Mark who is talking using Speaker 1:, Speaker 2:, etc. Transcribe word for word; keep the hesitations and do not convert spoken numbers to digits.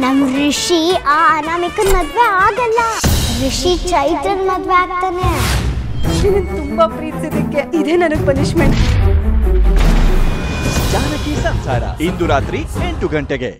Speaker 1: ನಮ್ ಋಷಿ ಆ ಅನಾಮಿಕನ್ ಮದ್ವೆ ಆಗಲ್ಲ. ಋಷಿ ಚೈತ್ರನ್ ಮದ್ವೆ ಆಗ್ತಾನೆ.
Speaker 2: ತುಂಬಾ ಪ್ರೀತಿಸಿದಕ್ಕೆ ಇದೇ ನನಗ್ ಪನಿಷ್ಮೆಂಟ್.
Speaker 3: ಜಾನಕಿ ಸಂಸಾರ ಇಂದು ರಾತ್ರಿ ಎಂಟು ಗಂಟೆಗೆ.